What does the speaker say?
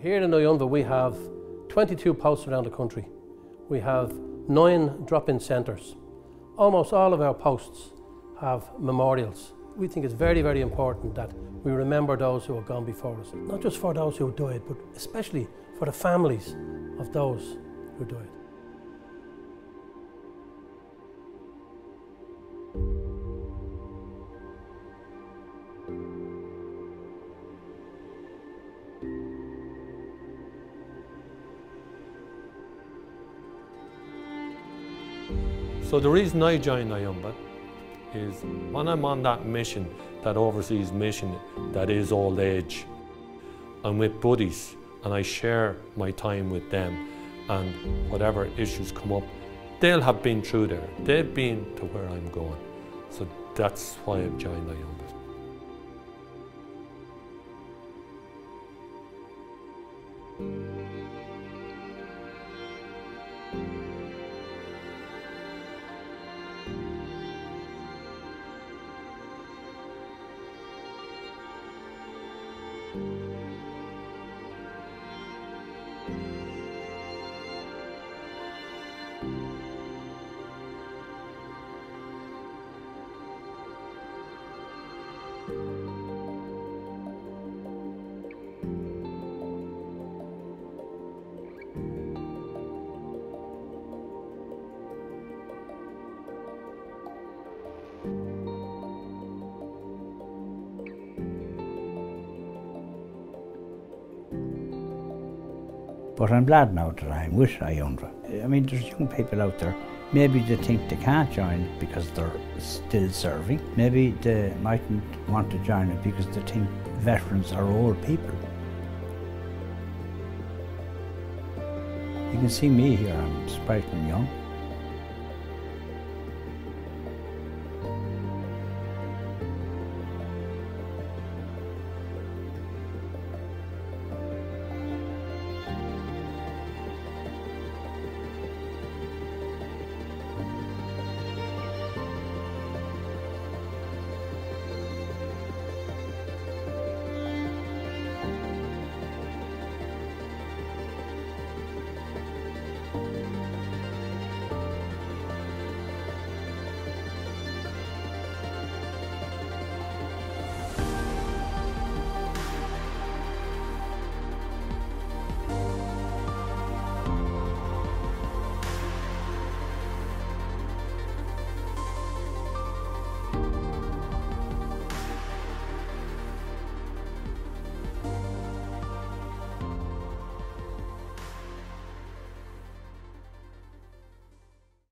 Here in IUNVA we have 22 posts around the country. We have 9 drop-in centres. Almost all of our posts have memorials. We think it's very, very important that we remember those who have gone before us. Not just for those who died, but especially for the families of those who died. So the reason I joined IUNVA is when I'm on that mission, that overseas mission that is old age, I'm with buddies and I share my time with them, and whatever issues come up, they'll have been through there. They've been to where I'm going. So that's why I've joined IUNVA. But I'm glad now that I'm with IUNVA. I mean, there's young people out there, maybe they think they can't join because they're still serving. Maybe they mightn't want to join it because they think veterans are old people. You can see me here, I'm sprite and young.